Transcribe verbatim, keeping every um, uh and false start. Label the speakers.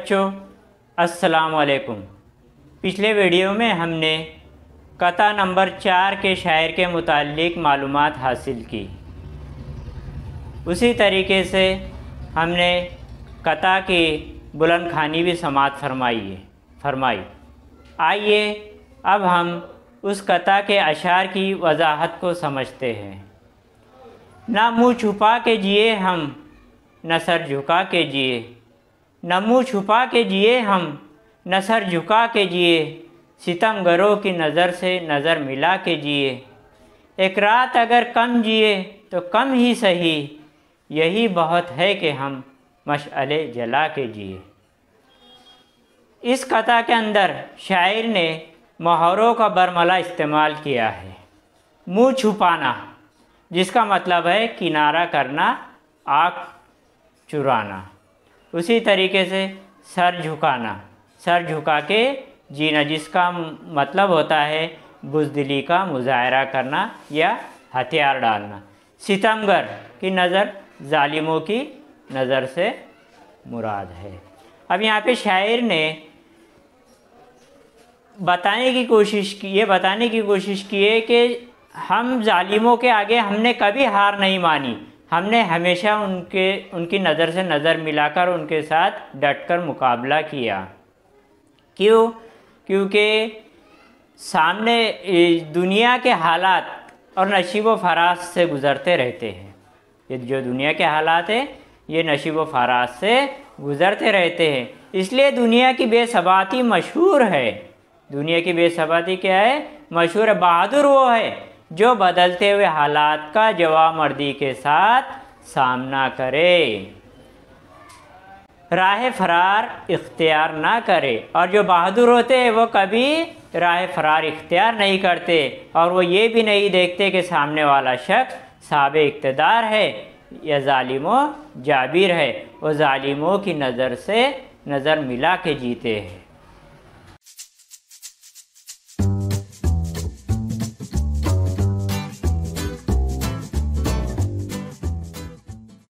Speaker 1: बच्चों, अस्सलाम वालेकुम। पिछले वीडियो में हमने कता नंबर चार के शायर के मुताल्लिक मालूमात हासिल की। उसी तरीके से हमने कता की बुलंद खानी भी समात फरमाई है फरमाई आइए अब हम उस कता के अशार की वजाहत को समझते हैं। ना मुँह छुपा के जिए हम, न सर झुका के जिए, न मुँह छुपा के जिए हम, न सर झुका के जिए, सितमगरों की नज़र से नज़र मिला के जिए। एक रात अगर कम जिए तो कम ही सही, यही बहुत है कि हम मशअले जला के जिए। इस कथा के अंदर शायर ने मोहरों का बरमला इस्तेमाल किया है। मुँह छुपाना जिसका मतलब है किनारा करना, आँख चुराना। उसी तरीके से सर झुकाना, सर झुका के जीना जिसका मतलब होता है बुज़दिली का मुज़ाहरा करना या हथियार डालना। सितमगर की नज़र जालिमों की नज़र से मुराद है। अब यहाँ पे शायर ने बताने की कोशिश की ये बताने की कोशिश की है कि हम जालिमों के आगे हमने कभी हार नहीं मानी। हमने हमेशा उनके उनकी नज़र से नज़र मिलाकर उनके साथ डटकर मुकाबला किया। क्यों? क्योंकि सामने दुनिया के हालात और नशीब व फराज से गुज़रते रहते हैं। ये जो दुनिया के हालात हैं ये नशीब व फराज से गुज़रते रहते हैं। इसलिए दुनिया की बेसबाती मशहूर है। दुनिया की बेसबाती क्या है? मशहूर है। बहादुर वो है जो बदलते हुए हालात का जवाबमर्दी के साथ सामना करे, राह फरार इख्तियार ना करे। और जो बहादुर होते हैं वो कभी राह फरार इख्तियार नहीं करते और वो ये भी नहीं देखते कि सामने वाला शख्स साहिब इक़्तिदार है या ज़ालिमो जाबिर है। वो ज़ालिमों की नज़र से नज़र मिला के जीते हैं।